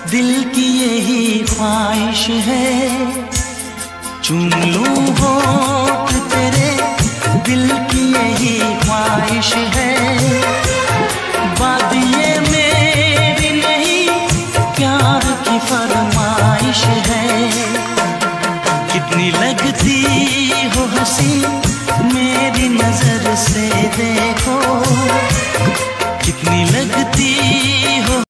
दिल की यही ख्वाहिश है, चूम लूं होठ तेरे, दिल की यही ख्वाहिश है। वादियों